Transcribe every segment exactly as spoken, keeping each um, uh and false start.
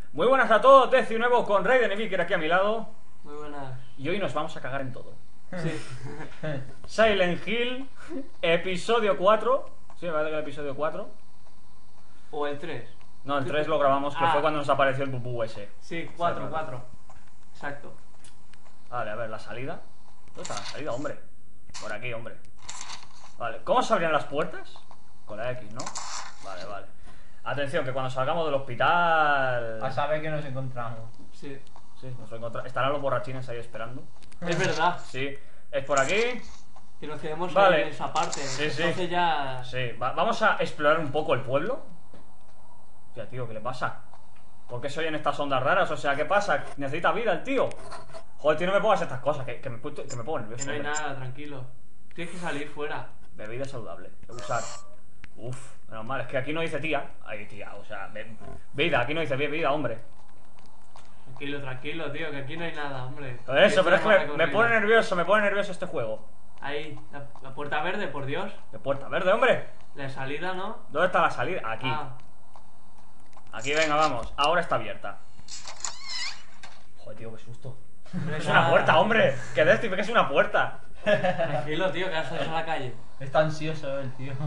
Muy buenas a todos, Deci nuevo con Raiden y Vicker aquí a mi lado. Muy buenas. Y hoy nos vamos a cagar en todo. Sí. Silent Hill, episodio cuatro. Sí, me parece que el episodio cuatro. O el tres. No, el tres lo grabamos, que Ah. fue cuando nos apareció el bubú ese. Sí, cuatro, Sí, cuatro. Exacto. Vale, a ver, la salida. ¿Dónde está la salida, hombre? Por aquí, hombre. Vale, ¿cómo se abrían las puertas? Con la X, ¿no? Vale, vale. Atención, que cuando salgamos del hospital... A saber que nos encontramos. Sí. Sí, nos encontramos. Estarán los borrachines ahí esperando. Es verdad. Sí, es por aquí. Que nos quedemos Vale. ahí en esa parte. Sí, sí. Entonces ya. Sí, va- vamos a explorar un poco el pueblo. Hostia, tío, ¿qué le pasa? ¿Por qué soy en estas ondas raras? O sea, ¿qué pasa? Necesita vida el tío. Joder, tío, no me pongas estas cosas, que, que me, pu- que me pongo nervioso. Que no hay hombre. nada, tranquilo. Tienes que salir fuera. Bebida saludable, que usar. Uf, menos mal, es que aquí no dice tía. Ahí, tía, o sea, be- vida, aquí no dice bebida, hombre. Tranquilo, tranquilo, tío, que aquí no hay nada, hombre. Pero eso, pero es que me, Tenemos me pone recorrido. nervioso, me pone nervioso este juego. Ahí, la, la puerta verde, por Dios. De puerta verde, hombre. La salida, ¿no? ¿Dónde está la salida? Aquí. Ah, Aquí, venga, vamos. Ahora está abierta. Joder, tío, qué susto. no hay Es una nada. puerta, hombre. Que de este, que es una puerta. Tranquilo, tío, que has salido a la calle. Está ansioso el tío.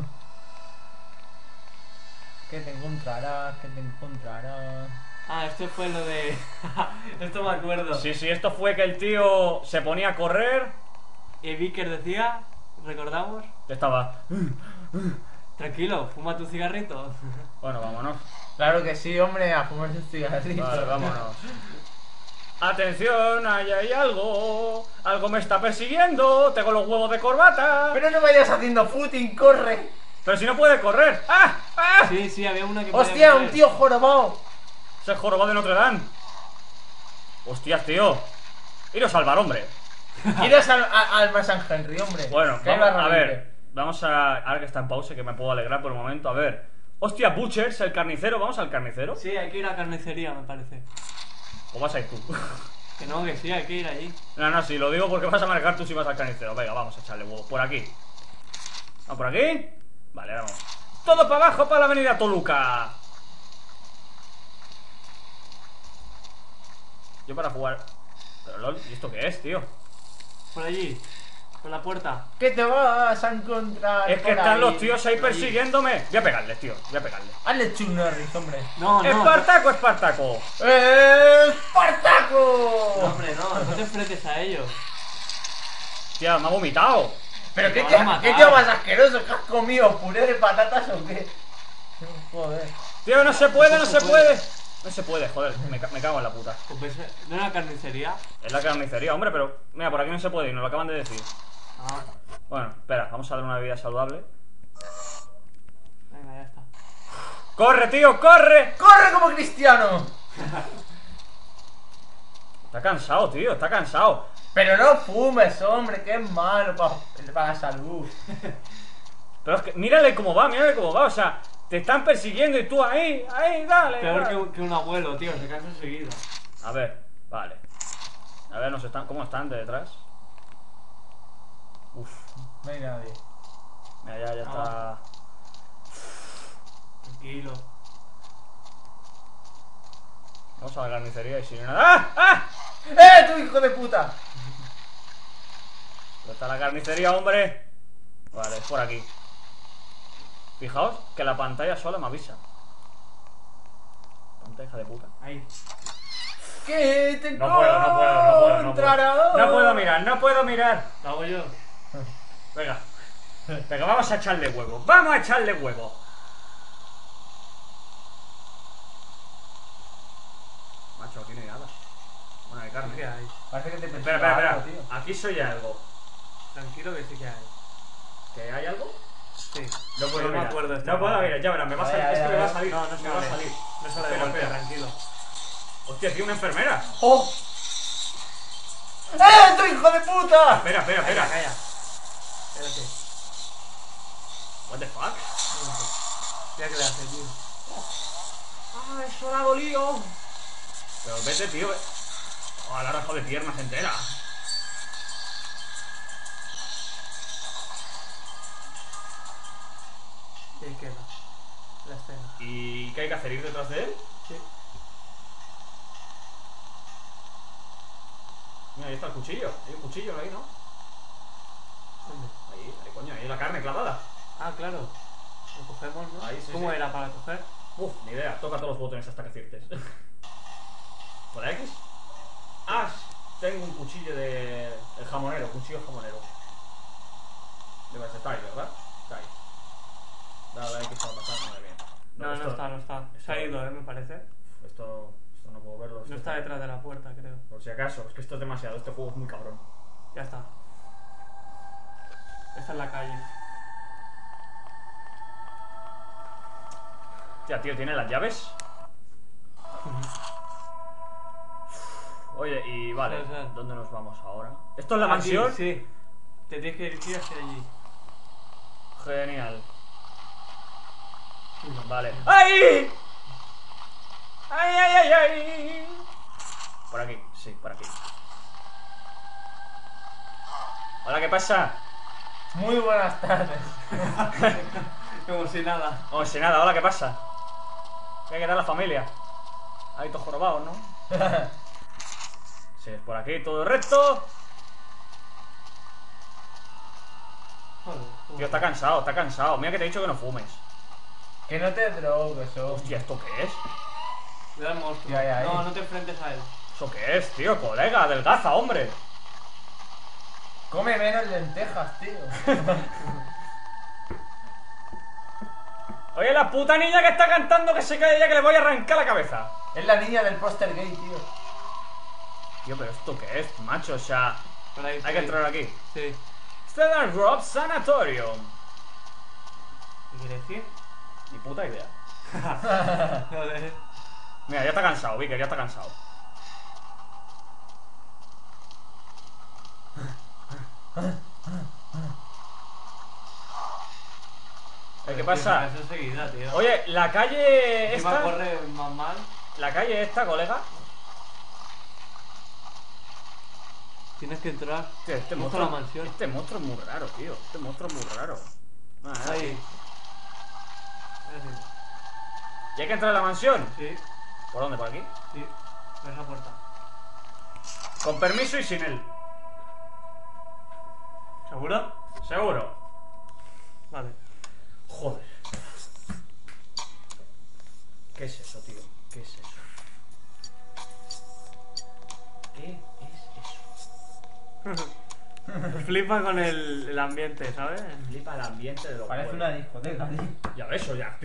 Que te encontrarás, que te encontrarás. Ah, esto fue lo de. Esto me acuerdo. Sí, sí, esto fue que el tío se ponía a correr. Y Vicker decía, recordamos, Que estaba. tranquilo, fuma tu cigarrito. Bueno, vámonos. Claro que sí, hombre, a fumarse un cigarrito. Vale, vámonos. Atención, ahí hay algo. Algo me está persiguiendo. Tengo los huevos de corbata. Pero no vayas haciendo footing, corre. Pero si no puede correr. ¡Ah! ¡Ah! Sí, sí, había una que podía Hostia, correr. un tío jorobado. Ese jorobado de Notre Dame. Hostias, tío. Iros al bar, hombre. ¿Quieres al, a- al más San Henry, hombre? Bueno, Que hay vamos, barra a libre. ver. Vamos a. Ahora que está en pausa, que me puedo alegrar por el momento. A ver. Hostia, Butchers, el carnicero. ¿Vamos al carnicero? Sí, hay que ir a carnicería, me parece. ¿O vas a ir tú? Que no, que sí, hay que ir allí. No, no, sí, lo digo porque vas a marcar tú si vas al carnicero. Venga, vamos a echarle huevo. Por aquí. ¿Vamos por aquí? Vale, ahora vamos. Todo para abajo, para la avenida Toluca. Yo para jugar. Pero lol, ¿y esto qué es, tío? Por allí, por la puerta. ¿Qué te vas a encontrar? Es que por están ahí? los tíos ahí por ahí. persiguiéndome. Voy a pegarles, tío. Voy a pegarles. Hazle Chuck Norris, hombre. No, no. ¡Espartaco, Espartaco! ¡Eh, No, ¡Espartaco! hombre, no, no te enfrentes a ellos. Tía, me ha vomitado. ¿Pero Te qué, van a te- matar. qué tío más asqueroso? ¿Que has comido puré de patatas o qué? Joder. Tío, no se puede, no No se se puede. puede. No se puede, joder. Me, ca- me cago en la puta. Pues, ¿no era carnicería? Es la carnicería, hombre, pero. Mira, por aquí no se puede ir, nos lo acaban de decir. Ah, Bueno, espera, vamos a dar una bebida saludable. venga, ya está. ¡Corre, tío, corre! ¡Corre como cristiano! Está cansado, tío, está cansado. Pero no fumes, hombre, que es malo para pa la salud. Pero es que, mírale cómo va, mírale cómo va, o sea, te están persiguiendo y tú ahí, ahí, dale. Peor dale. que un, que un abuelo, tío, se cansa enseguida. A ver, vale. A ver, nos están, ¿cómo están de detrás? Uf, No hay nadie. mira, ya, ya está. Tranquilo. Vamos a la carnicería y si no hay nada. ¡Ah! ¡Ah! ¡Eh, tu hijo de puta! ¿Dónde está la carnicería, hombre? Vale, es por aquí. Fijaos que la pantalla sola me avisa. Pantalla hija de puta. Ahí. ¡Que te No puedo, no puedo, no puedo, no puedo. encontrarás! No puedo mirar, no puedo mirar. ¿Lo hago yo? Venga. Venga, vamos a echarle huevo. Vamos a echarle huevo. Macho, no tiene nada. Bueno, de Sí que carne. hay. Parece que te Espera, espera, algo, espera. tío. Aquí soy algo. Tranquilo que sí que hay. ¿Que hay algo? Sí. No puedo Yo me mirar. acuerdo esta No puedo parte. mirar, ya verás, me va a A salir. ver, Es a que ver, me va a a salir. No, no se me va a vale. salir. No sale de Espera, golpe, espera. tranquilo. Hostia, tío, una enfermera. ¡Oh! ¡Eh, tu hijo de puta! Espera, espera, Calla, espera. calla. Espérate. What the fuck? Un momento. Mira que le hace, tío. Ah, eso ha dolido. Pero vete, tío. ve- Oh, la ha dejado de piernas enteras. Y ahí queda la escena. ¿Y qué hay que hacer? ¿Ir detrás de él? Sí. ahí está el cuchillo. Hay un cuchillo ahí, ¿no? ¿Dónde? Ahí, ahí, coño, ahí la carne clavada. Ah, claro. Lo cogemos, ¿no? Ahí, sí, ¿Cómo sí. era para coger? Uf, ni idea. Toca todos los botones hasta que aciertes. ¿Con la X? Ah, tengo un cuchillo de... El jamonero, cuchillo jamonero. Debe ser, está ahí, ¿verdad? Está ahí. Dale a la X para pasar, madre mía. No, esto- no está, no está. Se ha esto- ido, ¿eh? Me parece. Esto, esto no puedo verlo. No esto está detrás de la puerta, creo. Por si acaso, es que esto es demasiado. Este juego es muy cabrón. Ya está. Esta es la calle. Tía, tío, ¿tiene las llaves? Oye, y vale, Sí, sí. ¿dónde nos vamos ahora? ¿Esto es la Aquí, mansión? Sí. Te tienes que dirigir hacia allí. Genial. Vale. ¡Ay! ¡Ay, ay, ay, ay! Por aquí, sí, por aquí. Hola, ¿qué pasa? Muy buenas tardes. Como si nada. Oh, sin nada, hola, ¿qué pasa? ¿Qué tal la familia? Ahí todos jorobados, ¿no? Sí, es por aquí, todo recto. Joder. Tío, está cansado, está cansado. Mira que te he dicho que no fumes. Que no te drogues, oh. Hostia, ¿esto qué es? Le da el monstruo. Ya, ya, no, ahí. no te enfrentes a él. ¿Eso qué es, tío? Colega, adelgaza, hombre. Come menos lentejas, tío. Oye, la puta niña que está cantando que se cae ya que le voy a arrancar la cabeza. Es la niña del póster gay, tío. Tío, pero ¿esto qué es, macho? O sea, Por ahí, hay por que ahí. entrar aquí. Sí. Stellar Grove Sanatorium. ¿Qué quiere decir? Ni puta idea. Joder. Mira, ya está cansado, Vicker, ya está cansado. Eh, ¿Qué pasa? Eso enseguida, tío. Oye, la calle Encima esta... corre más mal. La calle esta, colega... Tienes que entrar. Tío, este Busca monstruo... la mansión. Este monstruo es muy raro, tío. Este monstruo es muy raro. Ah, eh. Ahí. ¿Y hay que entrar a la mansión? Sí, ¿Por dónde? ¿Por aquí? sí. Por esa puerta. Con permiso y sin él. ¿Seguro? Seguro. Vale. Joder. ¿Qué es eso, tío? ¿Qué es eso? ¿Qué es eso? Flipa con el, el ambiente, ¿sabes? Flipa el ambiente de los Parece juegos. una discoteca, tío. Ya ves, eso ya.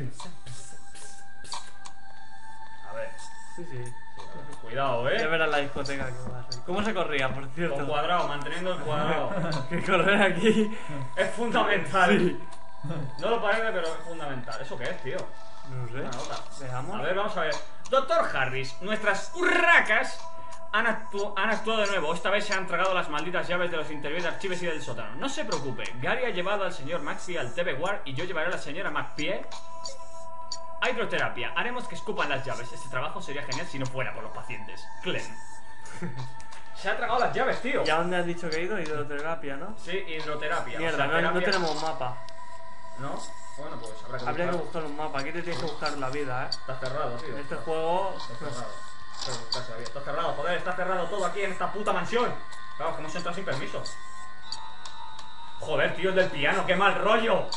A ver. Sí, sí. Cuidado, Ya eh. verás la discoteca que va a ser. ¿Cómo se corría, por cierto? Con cuadrado, manteniendo el cuadrado. Que correr aquí. Es fundamental. Sí. No lo parece, pero es fundamental. ¿Eso qué es, tío? No sé. Una nota. Veamos. A ver, vamos a ver. Doctor Harris, nuestras urracas han, actu- han actuado de nuevo. Esta vez se han tragado las malditas llaves de los interiores de archivos y del sótano. No se preocupe, Gary ha llevado al señor Maxi al T V Ward y yo llevaré a la señora McPie a hidroterapia. Haremos que escupan las llaves. Este trabajo sería genial si no fuera por los pacientes. Clem. Se ha tragado las llaves, tío. ¿Y a dónde has dicho que he ido? Hidroterapia, ¿no? Sí, hidroterapia. Mierda, O sea, no, no terapia- tenemos mapa. ¿No? Bueno, pues habrá que Habría que buscar. buscar un mapa. Aquí te tienes que buscar la vida, ¿eh? Está cerrado, tío. En este juego... Está cerrado. Está cerrado, está cerrado, joder, está cerrado todo aquí en esta puta mansión. Claro, que hemos entrado sin permiso. Joder, tío, el del piano, qué mal rollo.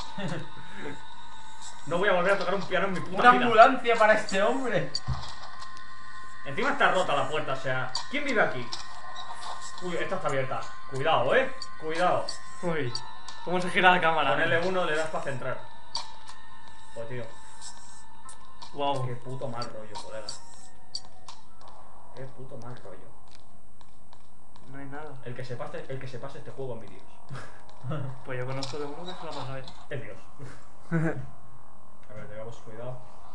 No voy a volver a tocar un piano en mi puta Una vida. ambulancia para este hombre. Encima está rota la puerta, o sea, ¿quién vive aquí? Uy, esta está abierta. Cuidado, eh. Cuidado. Uy. ¿Cómo se gira la cámara? Con L uno le das para centrar. Pues tío, Wow. qué puto mal rollo, colega. Qué puto mal rollo. No hay nada. El que se pase, el que se pase este juego en vídeos. Pues yo conozco de uno que se lo ha pasado bien. Es Dios. A ver, tengamos cuidado.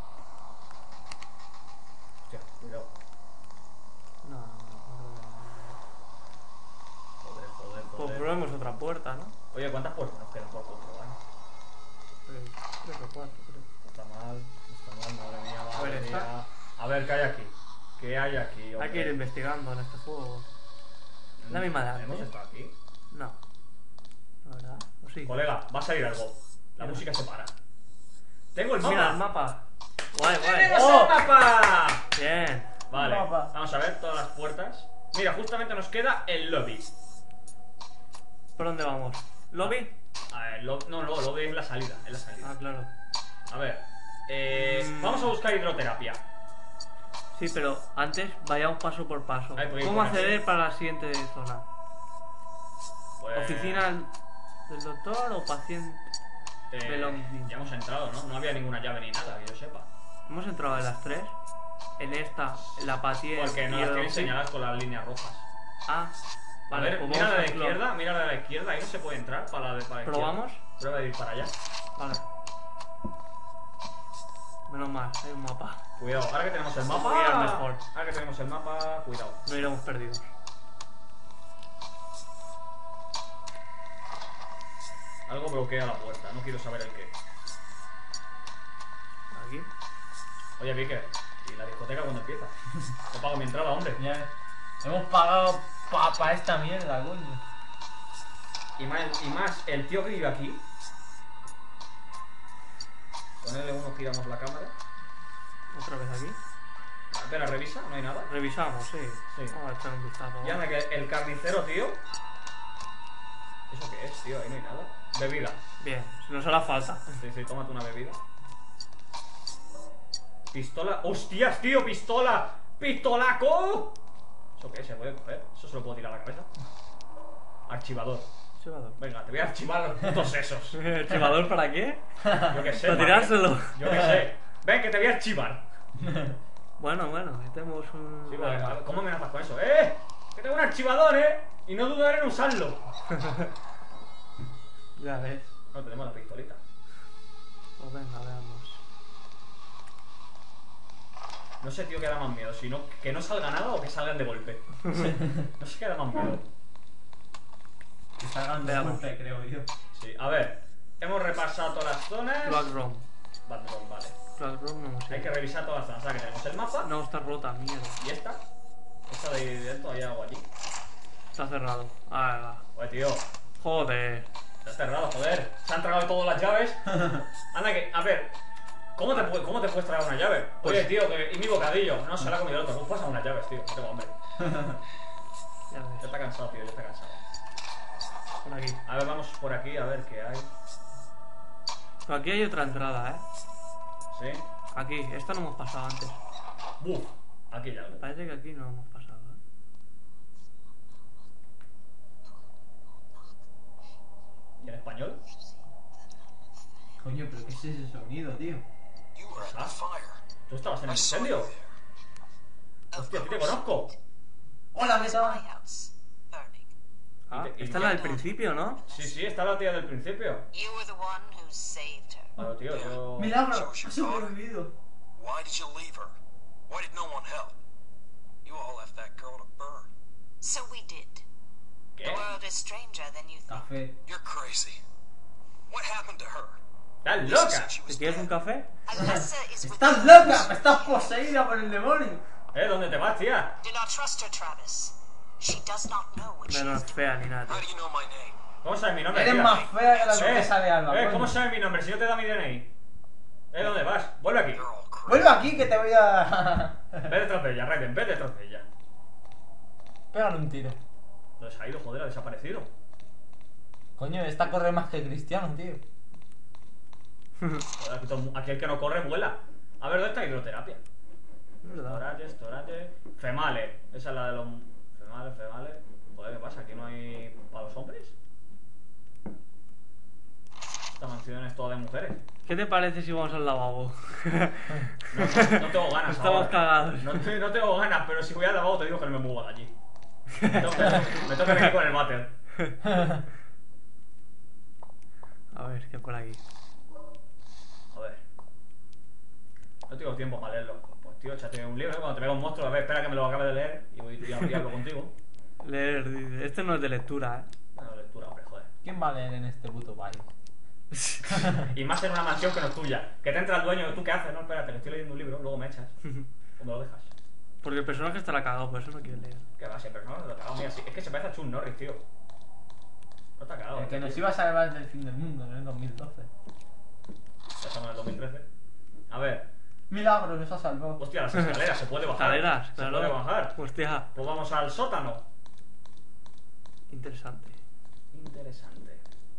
Hostia, cuidado. No, no, no creo Joder, joder, que... Pues joder. probemos otra puerta, ¿no? Oye, ¿cuántas puertas nos quedan por controlar? Tres, tres o cuatro, creo. No está mal, no está mal, madre mía, A madre ver, mía. esta. A ver, ¿qué hay aquí? ¿Qué hay aquí, hombre? Hay que ir investigando en este juego. La misma de antes. ¿Hemos estado aquí? No. La verdad. ¿O sí? Colega, va a salir algo. La Mira. música se para. ¡Tengo el mapa! Mira el mapa. Guay, guay. ¡Tenemos ¡Oh! el mapa! Bien. Vale, Mapa. vamos a ver todas las puertas. Mira, justamente nos queda el lobby. ¿Por dónde vamos? ¿Lobby? A ver, lo- no, no, lobby es la salida, es la salida. Ah, claro. A ver, eh, Mm. vamos a buscar hidroterapia. Sí, pero antes vayamos paso por paso. Ay, pues, ¿Cómo por acceder aquí. para la siguiente zona? Pues, ¿Oficina del doctor o paciente? eh, del Omni. ya hemos entrado, ¿no? No había ninguna llave ni nada, que yo sepa. Hemos entrado en las tres. En esta, en la patien Porque no y las el tienen Omni. señaladas con las líneas rojas. Ah, A vale, ver, pues mira vamos la a de la hacerlo. izquierda, mira la de la izquierda, ahí no se puede entrar para la de para la izquierda. ¿Probamos? Prueba de ir para allá. Vale. Menos mal, hay un mapa. Cuidado, ahora que tenemos el mapa. Vamos a ir al mejor. Ahora que tenemos el mapa, cuidado. No iremos perdidos. Algo bloquea la puerta, no quiero saber el qué. Aquí. Oye, Vicker, ¿y la discoteca cuándo empieza? Te pago mi entrada, hombre. Ya ves. Hemos pagado pa, pa esta mierda, coño. Y más, y más, el tío que vive aquí. Con L uno giramos la cámara. Otra vez aquí. Espera, revisa, no hay nada. Revisamos, sí. Sí. Vamos a echar un vistazo. Y anda que el carnicero, tío. ¿Eso qué es, tío? Ahí no hay nada. Bebida. Bien, si nos hará falta. Sí, sí, tómate una bebida. Pistola. ¡Hostias, tío! ¡Pistola! ¡Pistolaco! ¿Eso qué es? ¿Se puede coger? Eso se lo puedo tirar a la cabeza. Archivador. Archivador. Venga, te voy a archivar los putos sesos. ¿Archivador para qué? Yo qué sé. Para María. tirárselo. Yo qué sé. Ven, que te voy a archivar. Bueno, bueno, ahí tenemos un... Sí, vale, vale. ¿Cómo me amenazas con eso? ¡Eh! Que tengo un archivador, ¿eh? Y no dudaré en usarlo. Ya ves. No, tenemos la pistolita. Pues venga, veamos. No sé, tío, qué da más miedo. Si no, que no salga nada o que salgan de golpe. No sé qué da más miedo. Que salgan de Veamos. golpe, creo yo. Sí, a ver. Hemos repasado todas las zonas. Black Room. Backroom, vale. Black Room no sé. Hay que revisar todas las zonas. O sea, que tenemos el mapa. No, está rota, mierda. Y esta. Esta de ahí dentro, hay algo allí. Está cerrado. Ah, va. Oye, tío. Joder. Está cerrado, joder. Se han tragado todas las llaves. Anda que, a ver. ¿Cómo te, pu- ¿Cómo te puedes tragar una llave? Pues- Oye, tío, que, y mi bocadillo. No, se la ha comido el otro. ¿Cómo pasan unas llaves, tío? No tengo hambre. Ya Ya ves. está cansado, tío, ya está cansado. Por aquí. A ver, vamos por aquí a ver qué hay. Pero aquí hay otra entrada, ¿eh? ¿Sí? Aquí. Esta no hemos pasado antes. Buf. Aquí hay algo. Parece que aquí no hemos pasado, ¿eh? ¿Y en español? Coño, pero ¿qué es ese sonido, tío? You were in the fire. ¿Tú estabas en el I saw you incendio? there. Hostia, a ti te conozco. Hola, ¿qué My tal? house, burning. Ah, Y te- y esta es te- la del principio, ¿no? Sí, sí, está la tía del principio. You were the one who saved her. Pero, tío, yo... Milagro, ha sobrevivido. Why did you leave her? Why did no one help? You all left that girl to burn. So we did. ¿Qué? The world is stranger than you think. Café. You're crazy. What happened to her? ¡Estás Lisa loca! said she was ¿Te quieres un dead. café? Alessa is with ¡Estás you. loca! ¡Estás poseída por el demonio! ¿Eh? ¿Dónde te vas, tía? Do not trust her, Travis. She does not know what she No, no is es doing. fea ni nada, How tío. do you know my name? ¿Cómo sabes mi nombre, Eres tía? más fea que la que Eh, te sale Alba. eh, coño. ¿cómo sabes mi nombre si no te da mi D N I? ¿Eh? ¿Dónde vas? Vuelve aquí. You're all crazy. Vuelve aquí que te voy a... Ve detrás de ella, Raiden, ve detrás de ella. Pégale un tiro. ¿Dónde se ha ido? Joder, ha desaparecido. Coño, esta corre más que Cristiano, tío. Joder, aquí, todo el mu- aquí el que no corre vuela. A ver, ¿dónde está hidroterapia? Es verdad. Storage, storage. Females. Esa es la de los... Females, females. Joder, ¿qué pasa? ¿Aquí no hay para los hombres? Esta mansión es toda de mujeres. ¿Qué te parece si vamos al lavabo? No, no, no tengo ganas Estamos ahora. cagados. No, te- no tengo ganas, pero si voy al lavabo te digo que no me muevo de allí. Me tengo que, me tengo que venir con el váter. A ver, ¿qué por aquí? A ver. No tengo tiempo para leerlo. Pues tío, échate un libro. Cuando te vea un monstruo, a ver, espera que me lo acabe de leer y voy a hablarlo contigo. Leer, dice. Este no es de lectura, ¿eh? No, lectura, hombre, joder. ¿Quién va a leer en este puto país? Y más en una mansión que no es tuya. Que te entra el dueño, ¿tú qué haces? No, espérate, que estoy leyendo un libro, luego me echas. O me lo dejas. Porque el personaje estará cagado, por eso no quiere leer. Que va, siempre no, lo cagado. Mira, sí, es que se parece a Chuck Norris, tío. No está cagado. El que tío. nos iba a salvar del fin del mundo en el dos mil doce. Ya estamos en el dos mil trece. A ver. Milagro, nos ha salvado. Hostia, las escaleras, se puede bajar. Escaleras, Se claro. puede bajar. Hostia, Pues vamos al sótano. interesante. Interesante.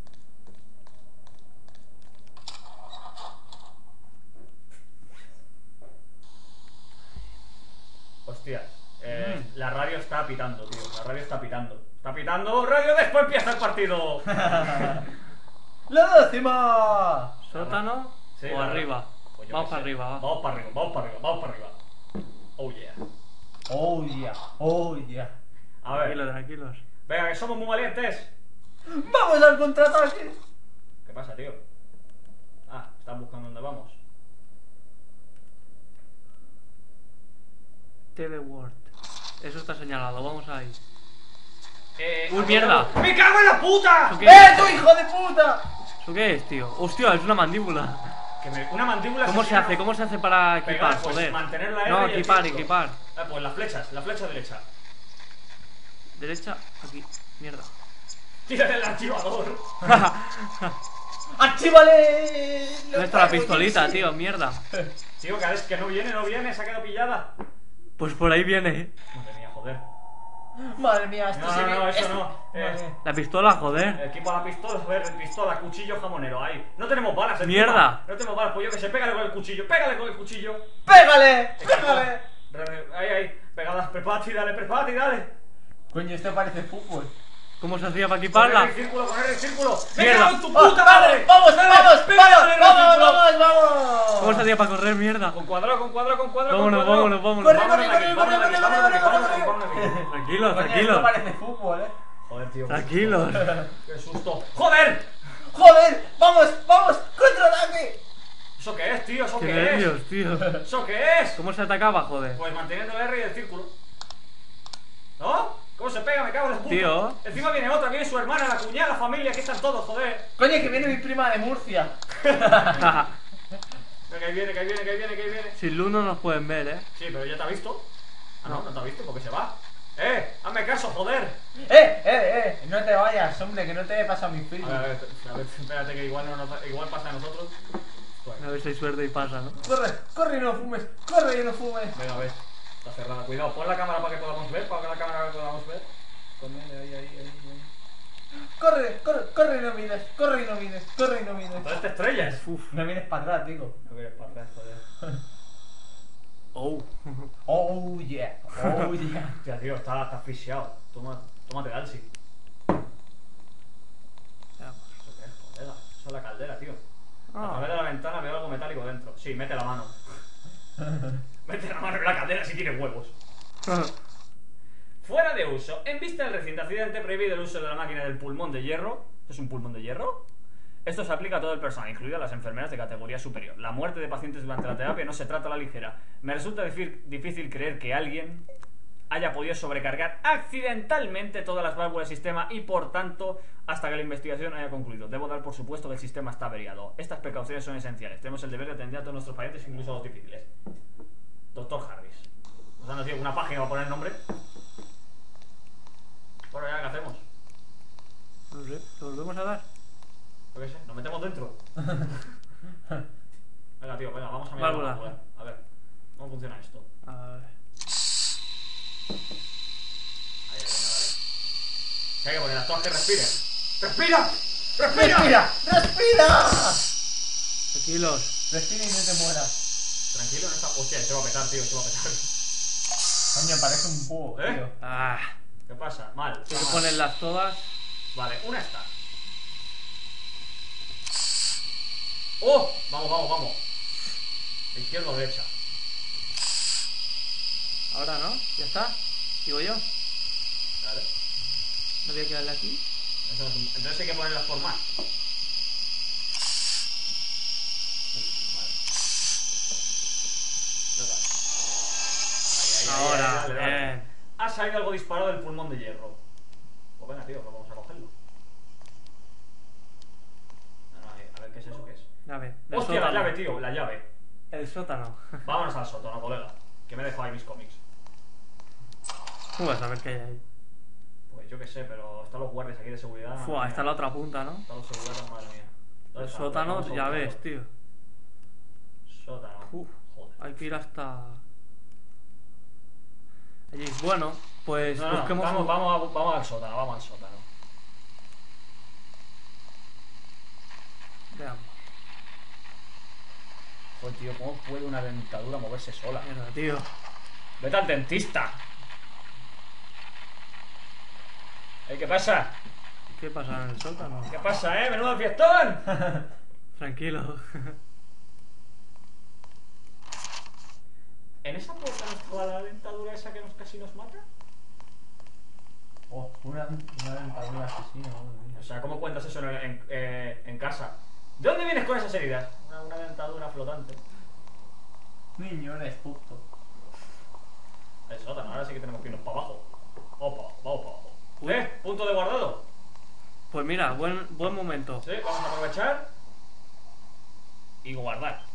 Hostia, eh, Mm. la radio está pitando, tío. La radio está pitando. Está pitando. Radio, después empieza el partido. ¡La décima! ¿Sótano Sí, o la- arriba? Pues yo Vamos qué para sé. arriba, va. Vamos para arriba, vamos para arriba, vamos para arriba. Oh yeah. Oh yeah, oh yeah. A ver, Tranquilos, tranquilos. venga, que somos muy valientes. ¡Vamos al contraataque! ¿Qué pasa, tío? Ah, están buscando dónde vamos. T V Word. Eso está señalado, vamos ahí. Eh, ¡Uy, ¿a mierda! dónde? ¡Me cago en la puta! ¿Eso qué ¡Eh, es? tu hijo de puta! ¿Eso qué es, tío? ¡Hostia, es una mandíbula! Que me- una mandíbula ¿Cómo se asesina- hace? ¿Cómo se hace para equipar? Pegar, pues, Joder. mantener la R No, y el equipar, círculo. equipar. Ah, pues las flechas, la flecha derecha. Derecha, aquí. Mierda. Tírate el archivador. ¡Actívale! ¿Dónde está la pistolita, tío? Mierda. Tío, cada vez que no viene, no viene, se ha quedado pillada. Pues por ahí viene. Madre mía, joder. Madre mía, esto No, se no, ve- no, eso esto- no. Eh, Vale. La pistola, joder. Equipo a la pistola, a ver, pistola, cuchillo, jamonero, ahí. No tenemos balas, encima. Mierda. No tenemos balas, pues yo que sé, pégale con el cuchillo, pégale con el cuchillo. ¡Pégale! ¡Pégale! Re- Ahí, ahí, pegadas, prepárate y dale, prepárate y dale. Coño, este parece fútbol. ¿Cómo se hacía para Poner equiparla? el círculo, poner el círculo. ¡Me Mierda. cago en tu ¡Oh, puta vamos, madre! ¡Vamos, Dale, vamos, pégale vamos, con el vamos, círculo. vamos, vamos! ¿Cómo se hacía para correr, mierda? Con cuadrado, con cuadrado, con cuadrado. Vámonos, con cuadrado. vámonos, vámonos. Corre, Vámonos corre, de aquí, corre, vámonos de aquí, corre, vámonos de aquí, corre, vámonos de aquí, corre, vámonos de aquí. Tranquilos, Coño, esto tranquilos. parece fútbol, eh. Joder, tío. Tranquilos. Qué susto. ¡Joder! ¡Joder! ¡Vamos, vamos! ¡Contraataque! ¿Eso qué es, tío? ¿Eso Qué qué es? nervios, tío. ¿Eso qué es? ¿Cómo se atacaba, joder? Pues manteniendo el R y el círculo. ¿No? ¿Cómo se pega? Me cago en la puta. Tío. Encima viene otra, viene su hermana, la cuñada, la familia, aquí están todos, joder. Coño, que viene mi prima de Murcia. Venga, que ahí viene, que ahí viene, que ahí viene, que ahí viene. Sin luz no nos pueden ver, eh. Sí, pero ya te ha visto. Ah, no, no te ha visto porque se va. ¡Eh! ¡Hazme caso, joder! ¡Eh, eh, eh! No te vayas, hombre, que no te he pasado mi A film. ver, a ver, a ver, espérate que igual, no nos, igual pasa a nosotros. A ver si hay suerte y pasa, ¿no? Corre, corre y no fumes, corre y no fumes. Venga, a ver. Está cerrada. Cuidado, pon la cámara para que podamos ver, para que la cámara podamos ver. Ponme ahí, ahí, ahí, ahí. Corre, corre, corre y no mires, corre y no mires, corre y no mires. Entonces te estrellas. Uf. No mires para atrás, digo. No quieres para atrás, joder. Oh. Oh yeah, oh yeah. Hostia, tío, está, está asfixiado. Toma, tómate Dalsi. Veamos. ¿Eso qué es, colega? Eso es la caldera, tío. A Ah. través de la ventana veo algo metálico dentro. Sí, mete la mano. Mete la mano en la caldera si tienes huevos. Fuera de uso. En vista del reciente accidente, prohibido el uso de la máquina del pulmón de hierro. ¿Esto es un pulmón de hierro? Esto se aplica a todo el personal, incluidas las enfermeras de categoría superior. La muerte de pacientes durante la terapia no se trata a la ligera. Me resulta difí- difícil creer que alguien haya podido sobrecargar accidentalmente todas las válvulas del sistema y, por tanto, hasta que la investigación haya concluido. Debo dar por supuesto que el sistema está averiado. Estas precauciones son esenciales. Tenemos el deber de atender a todos nuestros pacientes, incluso a los difíciles. Doctor Harris. Nos han decidido una página para poner el nombre. Bueno, ya, ¿qué hacemos? No sé, ¿lo volvemos a dar? Yo qué sé, nos metemos dentro. Venga, tío, venga, vamos a mirar la Válvula. válvula. A ver, ¿cómo funciona esto? A ver. Ahí, venga, dale. ¿Qué hay que poner? Las todas que respiren. ¡Respira! ¡Respira! ¡Respira! ¡Respira! Tranquilos. Respira y no te mueras. Tranquilo, no está. Hostia, se va a petar, tío, se va a petar. Coño, parece un búho, ¿Eh? tío. Ah. ¿Qué pasa? Mal. Hay está que mal. ponerlas todas. Vale, una está. ¡Oh! Vamos, vamos, vamos. Izquierda o derecha. Ahora, ¿no? ¿Ya está? Digo yo. Vale. No voy a quedarle aquí. Eso es un- Entonces hay que ponerlas por más. Uf, vale. Venga. Ahí, ahí, ahí, Ahora, ahí, dale, dale. bien. Ha salido algo disparado del pulmón de hierro. Pues venga, tío, pues vamos a cogerlo. No, no, a ver qué es eso que es. A ver. del Hostia, la sótano. llave, tío, la llave. El sótano. Vámonos al sótano, colega. Que me dejo ahí mis cómics. ¿Cómo vas a ver qué hay ahí? Pues yo qué sé, pero están los guardias aquí de seguridad. madre Fua, mía. está la otra punta, ¿no? Están los seguridad, madre mía. ¿Dónde El está? sótano, Vamos a ya buscarlo. ves, tío. Sótano. Uf. Joder. hay que ir hasta... allí. Bueno, pues No, no, busquemos... vamos, un- vamos, a- vamos al sótano, vamos al sótano. Veamos. Joder, tío, ¿cómo puede una dentadura moverse sola? Mierda, tío. Vete al dentista. ¿Eh, ¿Qué pasa? ¿Qué pasa en el sótano? ¿Qué pasa, eh? ¡Menudo fiestón! Tranquilo. ¿En esa puerta no estaba la dentadura esa que nos casi nos mata? Oh, una, una dentadura asesina, madre mía. O sea, ¿cómo cuentas eso en, en- eh, en casa? ¿De dónde vienes con esas heridas? Una, una dentadura flotante. Niño, eres puto. El sótano, ahora sí que tenemos que irnos para abajo. Opa, vamos para abajo. Uy. ¿Eh? ¿Punto de guardado? Pues mira, buen, buen momento. Sí, vamos a aprovechar. Y guardar.